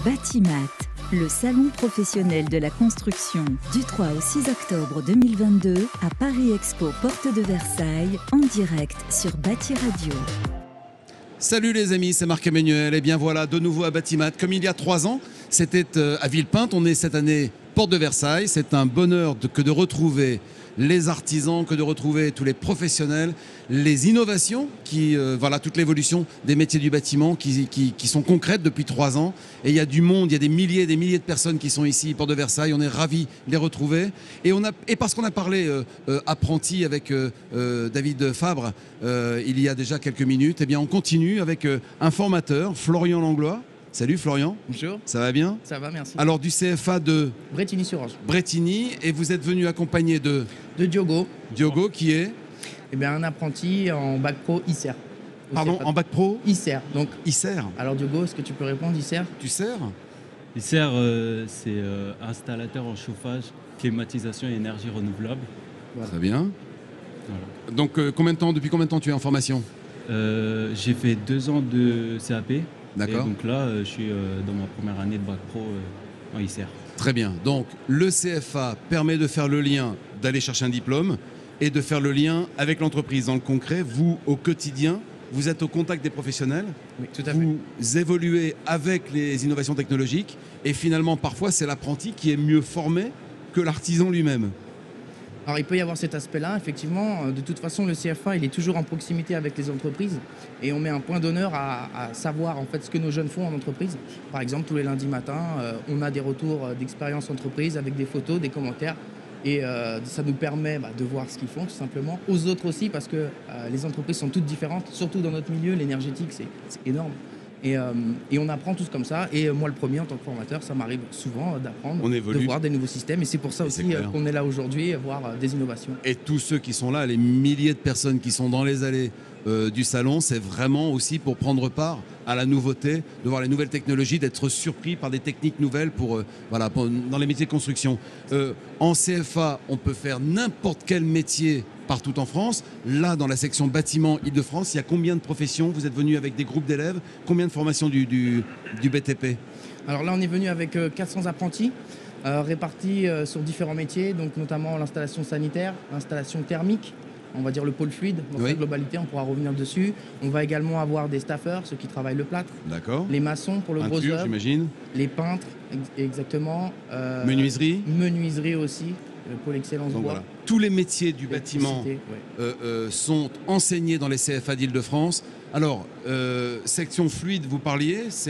Batimat, le salon professionnel de la construction, du 3 au 6 octobre 2022 à Paris Expo, porte de Versailles, en direct sur Bati Radio. Salut les amis, c'est Marc-Emmanuel et bien voilà de nouveau à Batimat. Comme il y a 3 ans, c'était à Villepinte, on est cette année porte de Versailles. C'est un bonheur que de retrouver les artisans, que de retrouver tous les professionnels, les innovations, voilà, toute l'évolution des métiers du bâtiment qui sont concrètes depuis 3 ans. Et il y a du monde, il y a des milliers et des milliers de personnes qui sont ici, porte de Versailles. On est ravis de les retrouver. Et parce qu'on a parlé apprenti avec David Fabre il y a déjà quelques minutes, eh bien on continue avec un formateur, Florian Langlois. Salut Florian. Bonjour. Ça va bien? Ça va, merci. Alors du CFA de Brétigny-sur-Orge. Brétigny, et vous êtes venu accompagné de Diogo. Diogo qui est un apprenti en bac pro ICER. Pardon, en bac pro ICER. Donc, ICER. Alors Diogo, est-ce que tu peux répondre ICER? Tu sers? ICER, c'est installateur en chauffage, climatisation et énergie renouvelable. Voilà. Très bien. Voilà. Donc depuis combien de temps tu es en formation? J'ai fait 2 ans de CAP. D'accord. Et donc là, je suis dans ma première année de bac pro en ICER. Très bien. Donc le CFA permet de faire le lien, d'aller chercher un diplôme et de faire le lien avec l'entreprise. Dans le concret, vous, au quotidien, vous êtes au contact des professionnels. Oui, tout à fait. Vous évoluez avec les innovations technologiques et finalement, parfois, c'est l'apprenti qui est mieux formé que l'artisan lui-même. Alors il peut y avoir cet aspect-là, effectivement. De toute façon, le CFA, il est toujours en proximité avec les entreprises et on met un point d'honneur à savoir en fait ce que nos jeunes font en entreprise. Par exemple, tous les lundis matins, on a des retours d'expérience entreprise avec des photos, des commentaires et ça nous permet de voir ce qu'ils font tout simplement. Aux autres aussi, parce que les entreprises sont toutes différentes, surtout dans notre milieu, l'énergétique, c'est énorme. Et on apprend tous comme ça. Et moi, le premier, en tant que formateur, ça m'arrive souvent d'apprendre, de voir des nouveaux systèmes. Et c'est pour ça aussi qu'on est là aujourd'hui, voir des innovations. Et tous ceux qui sont là, les milliers de personnes qui sont dans les allées du salon, c'est vraiment aussi pour prendre part à la nouveauté, de voir les nouvelles technologies, d'être surpris par des techniques nouvelles dans les métiers de construction. En CFA, on peut faire n'importe quel métier partout en France. Là, dans la section bâtiment Île-de-France, il y a combien de professions? Vous êtes venus avec des groupes d'élèves? Combien de formations du BTP? Alors là, on est venu avec 400 apprentis répartis sur différents métiers, donc notamment l'installation sanitaire, l'installation thermique, on va dire le pôle fluide, dans sa globalité, on pourra revenir dessus. On va également avoir des staffeurs, ceux qui travaillent le plâtre. D'accord. Les maçons pour le gros œuvre. J'imagine. Les peintres, exactement. Menuiserie. Menuiserie aussi. Le pôle excellence bois. Voilà. Tous les métiers du bâtiment sont enseignés dans les CFA d'Île-de-France. Alors, section fluide, vous parliez, c'est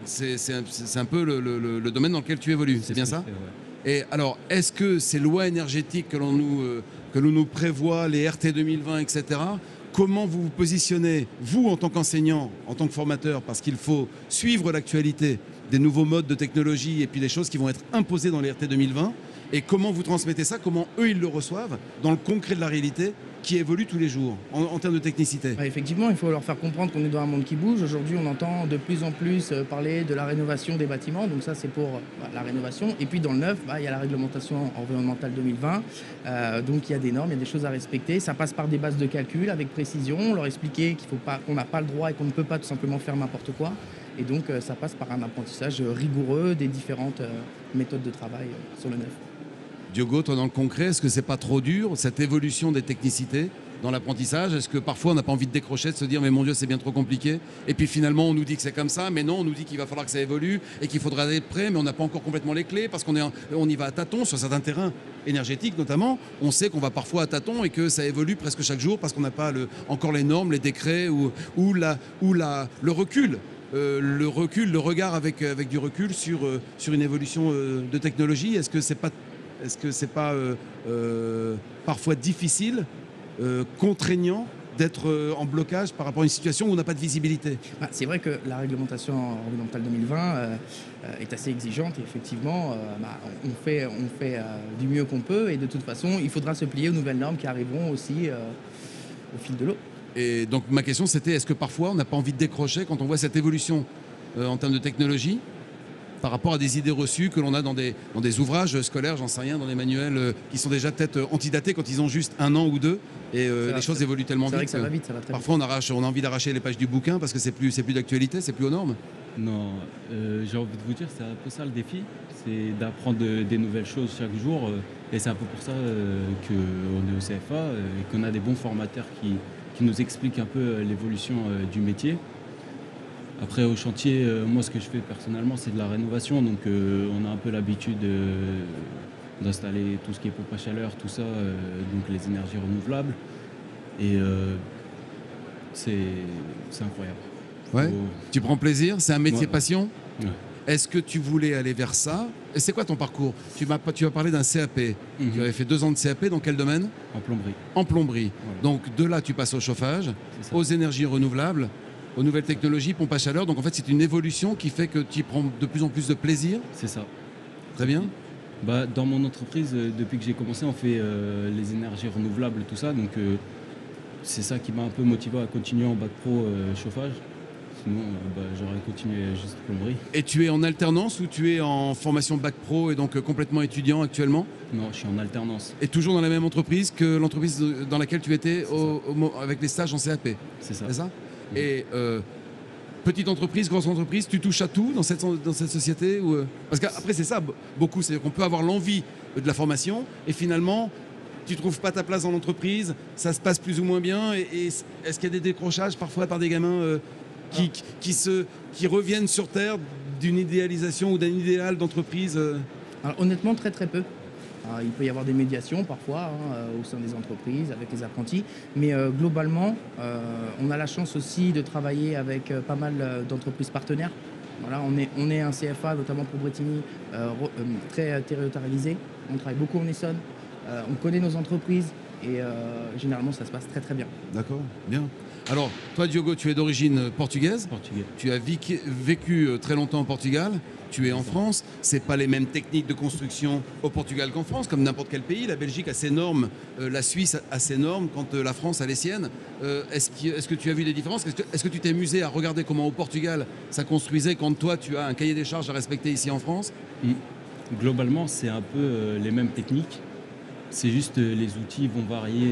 un peu le domaine dans lequel tu évolues, c'est bien ça? Et alors, est-ce que ces lois énergétiques que l'on nous prévoit, les RT 2020, etc., comment vous vous positionnez, vous, en tant qu'enseignant, en tant que formateur, parce qu'il faut suivre l'actualité des nouveaux modes de technologie et puis des choses qui vont être imposées dans les RT 2020, et comment vous transmettez ça, comment eux, ils le reçoivent dans le concret de la réalité qui évolue tous les jours en termes de technicité? Effectivement, il faut leur faire comprendre qu'on est dans un monde qui bouge. Aujourd'hui, on entend de plus en plus parler de la rénovation des bâtiments. Donc ça, c'est pour la rénovation. Et puis dans le neuf, il y a la réglementation environnementale 2020. Donc il y a des normes, il y a des choses à respecter. Ça passe par des bases de calcul avec précision. On leur expliquer qu'on n'a pas le droit et qu'on ne peut pas tout simplement faire n'importe quoi. Et donc ça passe par un apprentissage rigoureux des différentes méthodes de travail sur le neuf. Diogo, toi dans le concret, est-ce que c'est pas trop dur, cette évolution des technicités dans l'apprentissage? Est-ce que parfois on n'a pas envie de décrocher, de se dire mais mon Dieu c'est bien trop compliqué, et puis finalement on nous dit que c'est comme ça, mais non, on nous dit qu'il va falloir que ça évolue et qu'il faudra être prêt, mais on n'a pas encore complètement les clés parce qu'on y va à tâtons sur certains terrains énergétiques notamment. On sait qu'on va parfois à tâtons et que ça évolue presque chaque jour parce qu'on n'a pas encore les normes, les décrets ou le recul. Le regard avec du recul sur une évolution de technologie. Est-ce que c'est pas parfois difficile, contraignant d'être en blocage par rapport à une situation où on n'a pas de visibilité? C'est vrai que la réglementation environnementale 2020 est assez exigeante et effectivement on fait du mieux qu'on peut, et de toute façon il faudra se plier aux nouvelles normes qui arriveront aussi au fil de l'eau. Et donc ma question c'était, est-ce que parfois on n'a pas envie de décrocher quand on voit cette évolution en termes de technologie par rapport à des idées reçues que l'on a dans des ouvrages scolaires, j'en sais rien, dans des manuels qui sont déjà peut-être antidatés quand ils ont juste 1 an ou 2, et les choses évoluent tellement vite. C'est vrai que ça va vite, ça va très parfois on a envie d'arracher les pages du bouquin parce que c'est plus d'actualité, c'est plus aux normes. Non, j'ai envie de vous dire, c'est un peu ça le défi, c'est d'apprendre des nouvelles choses chaque jour. Et c'est un peu pour ça qu'on est au CFA et qu'on a des bons formateurs qui nous expliquent un peu l'évolution du métier. Après, au chantier, moi, ce que je fais personnellement, c'est de la rénovation. Donc, on a un peu l'habitude d'installer tout ce qui est pompe à chaleur, tout ça, donc les énergies renouvelables. Et c'est incroyable. Ouais. Tu prends plaisir? C'est un métier Ouais. passion? Ouais. Est-ce que tu voulais aller vers ça? Et c'est quoi ton parcours? Tu as parlé d'un CAP. Mhm. Tu avais fait 2 ans de CAP dans quel domaine? En plomberie. En plomberie. Voilà. Donc de là, tu passes au chauffage, C'est ça. aux énergies renouvelables, aux nouvelles technologies, pompe à chaleur. Donc en fait, c'est une évolution qui fait que tu prends de plus en plus de plaisir. C'est ça. Très bien. Bah, dans mon entreprise, depuis que j'ai commencé, on fait les énergies renouvelables, tout ça. Donc, c'est ça qui m'a un peu motivé à continuer en bac pro chauffage. Sinon, j'aurais continué juste plomberie. Et tu es en alternance ou tu es en formation bac pro et donc complètement étudiant actuellement? Non, je suis en alternance. Et toujours dans la même entreprise que l'entreprise dans laquelle tu étais C'est avec les stages en CAP? C'est ça. C'est ça? Et petite entreprise, grosse entreprise, tu touches à tout dans cette société ou, Parce qu'après, c'est ça, beaucoup. C'est-à-dire qu'on peut avoir l'envie de la formation et finalement, tu ne trouves pas ta place dans l'entreprise, ça se passe plus ou moins bien. Et est-ce qu'il y a des décrochages parfois par des gamins qui reviennent sur Terre d'une idéalisation ou d'un idéal d'entreprise Alors, honnêtement, très très peu. Alors, il peut y avoir des médiations parfois au sein des entreprises avec les apprentis, mais globalement, on a la chance aussi de travailler avec pas mal d'entreprises partenaires. Voilà, on est un CFA, notamment pour Bretigny, très territorialisé. On travaille beaucoup en Essonne, on connaît nos entreprises et généralement ça se passe très très bien. D'accord, bien. Alors, toi, Diogo, tu es d'origine portugaise. Portugais. Tu as vécu très longtemps au Portugal. Tu es en France. C'est pas les mêmes techniques de construction au Portugal qu'en France, comme n'importe quel pays. La Belgique a ses normes, la Suisse a ses normes, quand la France a les siennes. Est-ce que tu as vu des différences? Est-ce que tu t'es amusé à regarder comment au Portugal ça construisait quand toi tu as un cahier des charges à respecter ici en France? Globalement, c'est un peu les mêmes techniques. C'est juste les outils vont varier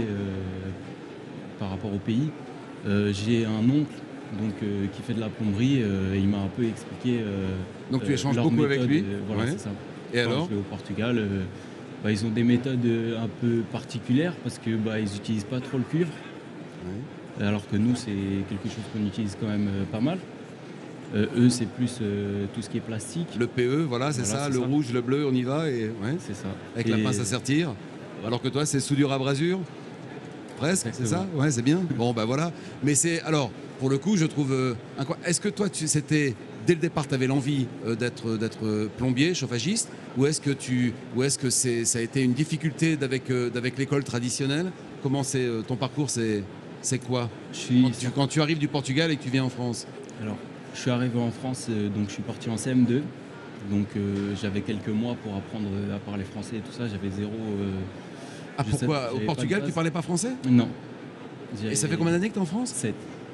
par rapport au pays. J'ai un oncle qui fait de la plomberie et il m'a un peu expliqué. Donc tu échanges leur beaucoup avec méthode, lui. Voilà, Ouais. c'est ça. Et Quand alors? je vais au Portugal, ils ont des méthodes un peu particulières parce que ils n'utilisent pas trop le cuivre, alors que nous, c'est quelque chose qu'on utilise quand même pas mal. Eux, c'est plus tout ce qui est plastique. Le PE, voilà, c'est Voilà, ça. c'est Le ça. rouge, le bleu, on y va. Et, ouais. C'est ça. Avec la Et- pince à sertir. Alors que toi, c'est soudure à brasure. Presque, c'est ça? Exactement. Ouais, c'est bien. Bon, ben voilà. Mais c'est. Alors, pour le coup, je trouve. Est-ce que toi, c'était. Dès le départ, tu avais l'envie d'être plombier, chauffagiste? Ou est-ce que ça a été une difficulté d'avec l'école traditionnelle? Comment c'est ton parcours? C'est quoi? Je suis Quand tu arrives du Portugal et que tu viens en France? Alors, je suis arrivé en France, donc je suis parti en CM2. Donc j'avais quelques mois pour apprendre à parler français et tout ça. J'avais zéro. Ah, je sais- pourquoi? Au j'avais Portugal, pas de tu base. parlais pas français? Non. Et ça fait combien d'années que tu es en France? 7.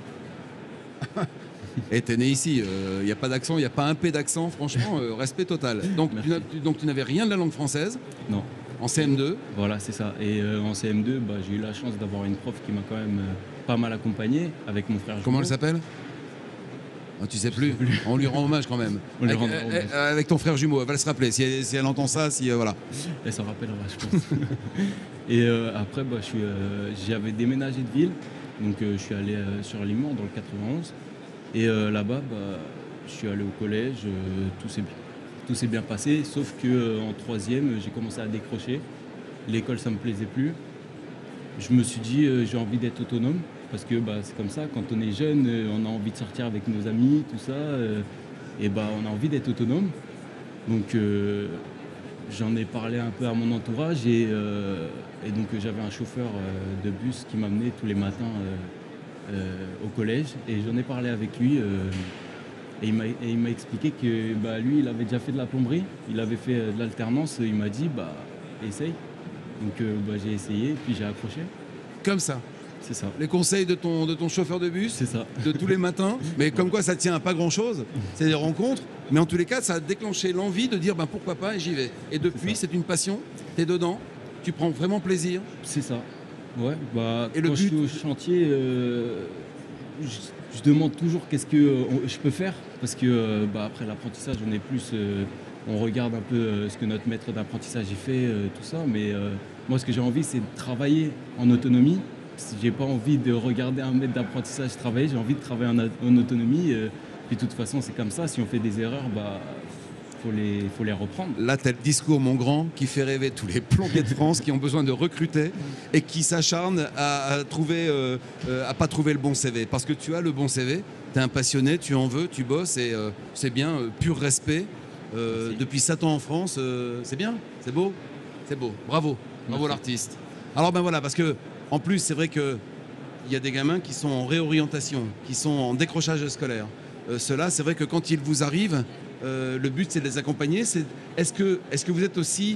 Et t'es né ici, il n'y a pas d'accent, il n'y a pas un P d'accent, franchement, respect total. Donc tu n'avais rien de la langue française Non. en CM2. Voilà, c'est ça. Et en CM2, j'ai eu la chance d'avoir une prof qui m'a quand même pas mal accompagné avec mon frère. Comment elle jumeau. s'appelle? Ah, tu sais plus. On lui rend hommage quand même. On lui avec, rend hommage. avec ton frère jumeau, elle va se rappeler. Si elle entend ça, voilà. Elle s'en rappellera, je pense. Et après, j'avais déménagé de ville. Donc je suis allé sur Limours dans le 91. Et là-bas, je suis allé au collège. Tout s'est bien passé. Sauf qu'en troisième, j'ai commencé à décrocher. L'école, ça me plaisait plus. Je me suis dit, j'ai envie d'être autonome. Parce que c'est comme ça, quand on est jeune, on a envie de sortir avec nos amis, tout ça. On a envie d'être autonome. Donc j'en ai parlé un peu à mon entourage et donc j'avais un chauffeur de bus qui m'amenait tous les matins au collège et j'en ai parlé avec lui et il m'a expliqué que lui il avait déjà fait de la plomberie, il avait fait de l'alternance, il m'a dit essaye. Donc j'ai essayé puis j'ai accroché. Comme ça. C'est ça. Les conseils de ton chauffeur de bus, C'est ça. de tous les matins. Mais comme quoi, ça tient à pas grand-chose. C'est des rencontres. Mais en tous les cas, ça a déclenché l'envie de dire pourquoi pas et j'y vais. Et depuis, c'est une passion. Tu es dedans. Tu prends vraiment plaisir. C'est ça. Ouais, Et le quand je but- suis au chantier, je demande toujours qu'est-ce que je peux faire parce que après l'apprentissage, on est plus, on regarde un peu ce que notre maître d'apprentissage y fait, tout ça. Mais moi, ce que j'ai envie, c'est de travailler en autonomie. Si j'ai pas envie de regarder un maître d'apprentissage travailler, j'ai envie de travailler en autonomie. Puis de toute façon, c'est comme ça. Si on fait des erreurs, faut les reprendre. Là, tu as le discours, mon grand, qui fait rêver tous les plombiers de France qui ont besoin de recruter et qui s'acharnent à pas trouver le bon CV. Parce que tu as le bon CV, tu es un passionné, tu en veux, tu bosses et c'est bien, pur respect. Depuis 7 ans en France, c'est bien, c'est beau, bravo l'artiste. Alors ben voilà, parce que en plus, c'est vrai qu'il y a des gamins qui sont en réorientation, qui sont en décrochage scolaire. Ceux-là, c'est vrai que quand ils vous arrivent, le but c'est de les accompagner. Est-ce que vous êtes aussi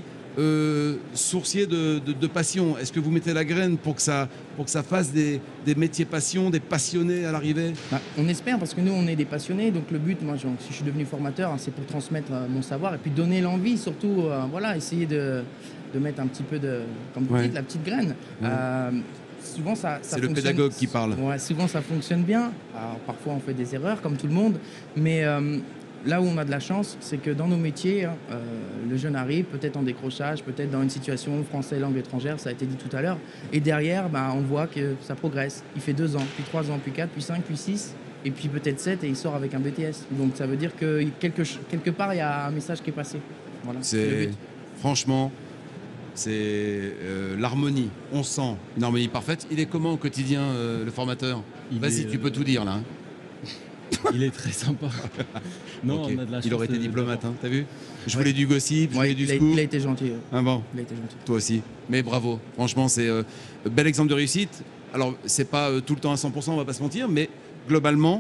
sourcier de passion? Est-ce que vous mettez la graine pour que ça fasse des métiers passion, des passionnés à l'arrivée? On espère, parce que nous on est des passionnés, donc le but, moi si je suis devenu formateur, c'est pour transmettre mon savoir et puis donner l'envie, surtout essayer de mettre un petit peu comme vous dites, la petite graine. Souvent ça c'est le pédagogue qui parle. Ouais, souvent ça fonctionne bien. Alors, parfois on fait des erreurs comme tout le monde, mais là où on a de la chance, c'est que dans nos métiers, le jeune arrive peut-être en décrochage, peut-être dans une situation français langue étrangère, ça a été dit tout à l'heure, et derrière on voit que ça progresse. Il fait 2 ans, puis 3 ans, puis 4, puis 5, puis 6, et puis peut-être 7, et il sort avec un BTS. Donc ça veut dire que quelque part il y a un message qui est passé. Voilà, c'est franchement, c'est l'harmonie. On sent une harmonie parfaite. Il est comment au quotidien, le formateur? Vas-y, tu peux tout dire là. Il est très sympa. Non, okay. On a de la chance. Il aurait été diplomate, hein, t'as vu? Je voulais du gossip, je voulais du scoop. Il a été gentil. Ah bon. Il a été gentil. Toi aussi. Mais bravo. Franchement, c'est bel exemple de réussite. Alors, c'est pas tout le temps à 100%, on va pas se mentir, mais globalement,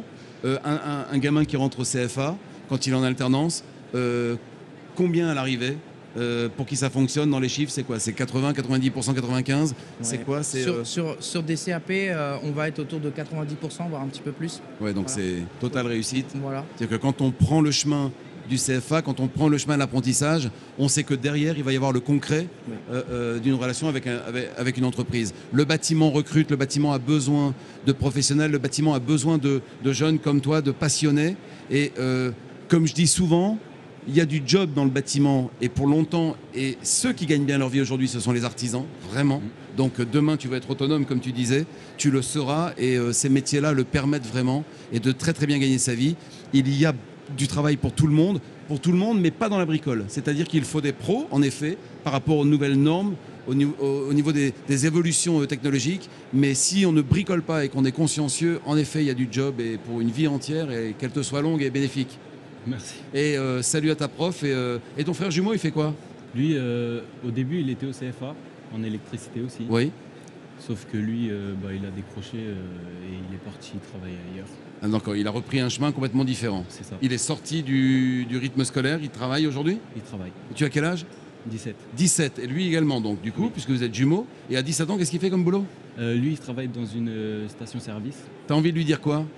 un gamin qui rentre au CFA, quand il est en alternance, combien à l'arrivée pour qui ça fonctionne dans les chiffres, c'est quoi? C'est 80, 90%, 95%? C'est quoi? Sur des CAP, on va être autour de 90%, voire un petit peu plus. Ouais, donc voilà. C'est totale réussite. Voilà. C'est-à-dire que quand on prend le chemin du CFA, quand on prend le chemin de l'apprentissage, on sait que derrière, il va y avoir le concret d'une relation avec une entreprise. Le bâtiment recrute, le bâtiment a besoin de professionnels, le bâtiment a besoin de jeunes comme toi, de passionnés. Et comme je dis souvent, il y a du job dans le bâtiment et pour longtemps. Et ceux qui gagnent bien leur vie aujourd'hui, ce sont les artisans, vraiment. Donc demain, tu vas être autonome, comme tu disais, tu le seras. Et ces métiers-là le permettent vraiment et de très très bien gagner sa vie. Il y a du travail pour tout le monde, mais pas dans la bricole. C'est-à-dire qu'il faut des pros, en effet, par rapport aux nouvelles normes, au niveau des évolutions technologiques. Mais si on ne bricole pas et qu'on est consciencieux, en effet, il y a du job et pour une vie entière et qu'elle te soit longue et bénéfique. Merci. Et salut à ta prof. Et ton frère jumeau, il fait quoi? Lui, au début, il était au CFA, en électricité aussi. Oui. Sauf que lui, il a décroché et il est parti travailler ailleurs. Ah, donc il a repris un chemin complètement différent. C'est ça. Il est sorti du rythme scolaire, il travaille aujourd'hui? Il travaille. Et tu as quel âge? 17. 17. Et lui également, donc, du coup, oui. Puisque vous êtes jumeaux. Et à 17 ans, qu'est-ce qu'il fait comme boulot? Lui, il travaille dans une station-service. T'as envie de lui dire quoi?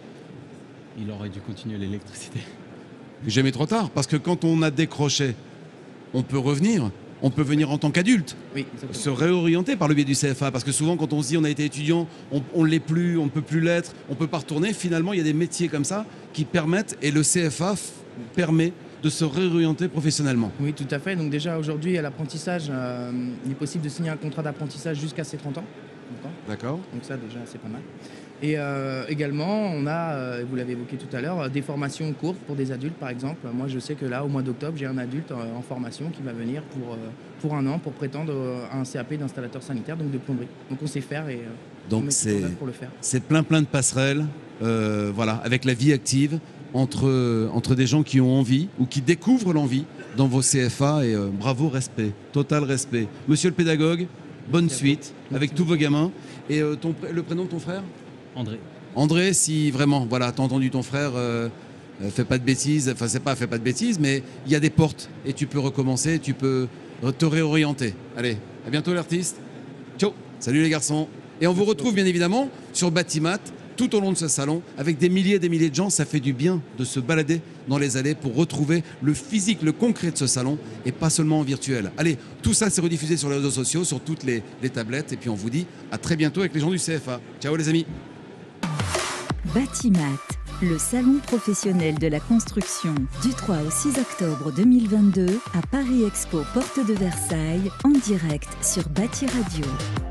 Il aurait dû continuer l'électricité. Jamais trop tard, parce que quand on a décroché, on peut revenir. On peut venir en tant qu'adulte, oui, se réorienter par le biais du CFA. Parce que souvent, quand on se dit on a été étudiant, on ne l'est plus, on ne peut plus l'être, on ne peut pas retourner. Finalement, il y a des métiers comme ça qui permettent, et le CFA permet de se réorienter professionnellement. Oui, tout à fait. Donc déjà, aujourd'hui, à l'apprentissage, il est possible de signer un contrat d'apprentissage jusqu'à ses 30 ans. D'accord. Donc ça, déjà, c'est pas mal. Et également, on a, vous l'avez évoqué tout à l'heure, des formations courtes pour des adultes, par exemple. Moi, je sais que là, au mois d'octobre, j'ai un adulte en formation qui va venir pour 1 an pour prétendre à un CAP d'installateur sanitaire, donc de plomberie. Donc on sait faire et donc on met tout en œuvre pour le faire. C'est plein de passerelles, voilà, avec la vie active entre des gens qui ont envie ou qui découvrent l'envie dans vos CFA. Et bravo, respect, total respect. Monsieur le pédagogue, bonne suite avec tous vos gamins. Et le prénom de ton frère? André. André, si vraiment, voilà, t'as entendu ton frère, fais pas de bêtises, enfin c'est pas fais pas de bêtises, mais il y a des portes et tu peux recommencer, tu peux te réorienter. Allez, à bientôt l'artiste. Ciao, salut les garçons. Et on vous retrouve bien évidemment sur Batimat tout au long de ce salon avec des milliers et des milliers de gens. Ça fait du bien de se balader dans les allées pour retrouver le physique, le concret de ce salon et pas seulement en virtuel. Allez, tout ça c'est rediffusé sur les réseaux sociaux, sur toutes les tablettes et puis on vous dit à très bientôt avec les gens du CFA. Ciao les amis. Batimat, Le salon professionnel de la construction du 3 au 6 octobre 2022 à Paris Expo, porte de Versailles, en direct sur Bâti Radio.